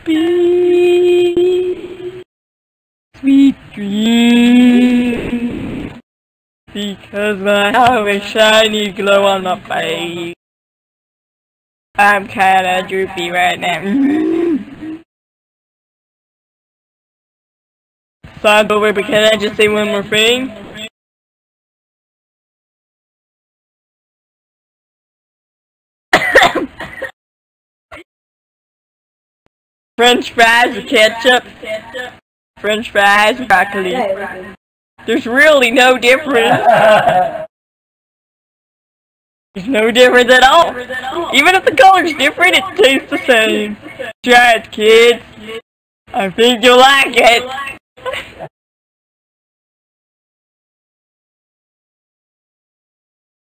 happy, sweet dreams, because I have a shiny glow on my face. I'm kinda droopy right now. Song's over, but can I just say one more thing? French fries with ketchup, French fries with broccoli. There's really no difference. There's no difference at all. Even if the color's different, it tastes the same. Try it, kids. I think you'll like it.